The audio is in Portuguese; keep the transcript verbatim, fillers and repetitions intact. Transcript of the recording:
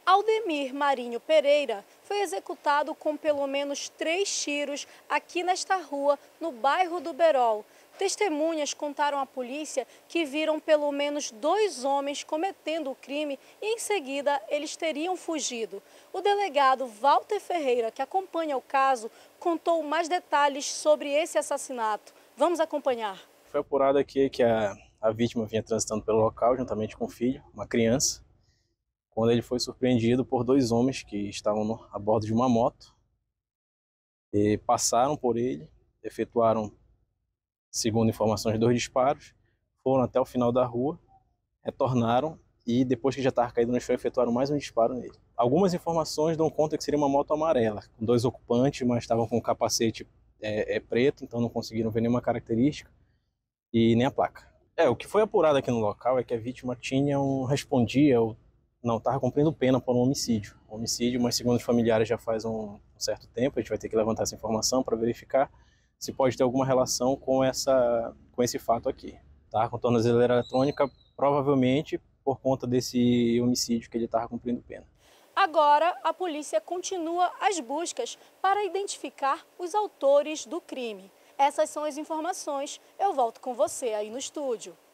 Aldemir Marinho Pereira foi executado com pelo menos três tiros aqui nesta rua, no bairro do Berol. Testemunhas contaram à polícia que viram pelo menos dois homens cometendo o crime e, em seguida, eles teriam fugido. O delegado Walter Ferreira, que acompanha o caso, contou mais detalhes sobre esse assassinato. Vamos acompanhar. Foi apurado aqui que a, a vítima vinha transitando pelo local juntamente com o filho, uma criança, quando ele foi surpreendido por dois homens que estavam no, a bordo de uma moto e passaram por ele, efetuaram, segundo informações, dois disparos, foram até o final da rua, retornaram e depois que já estava caído no chão, efetuaram mais um disparo nele. Algumas informações dão conta que seria uma moto amarela, com dois ocupantes, mas estavam com o capacete é, é, preto, então não conseguiram ver nenhuma característica e nem a placa. É, o que foi apurado aqui no local é que a vítima tinha um, respondia, ou não, estava cumprindo pena por um homicídio. Um homicídio, mas segundo os familiares já faz um, um certo tempo, a gente vai ter que levantar essa informação para verificar se pode ter alguma relação com, essa, com esse fato aqui. Tá? Com tornozeleira eletrônica, provavelmente por conta desse homicídio que ele estava cumprindo pena. Agora, a polícia continua as buscas para identificar os autores do crime. Essas são as informações. Eu volto com você aí no estúdio.